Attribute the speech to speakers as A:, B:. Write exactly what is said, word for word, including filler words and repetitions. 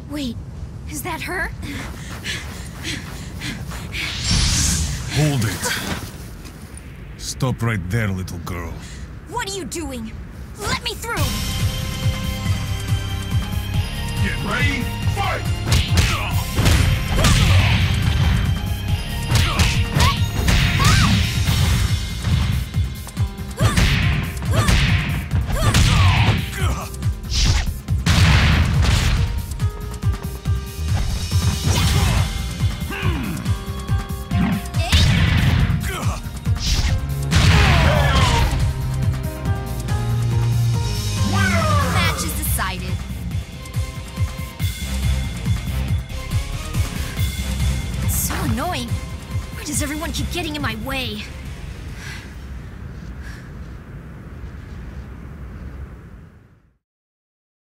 A: Wait, is that her?
B: Hold it. Stop right there, little girl.
A: What are you doing? Let me through!
B: Get ready, fight!
A: Annoying. Why does everyone keep getting in my way?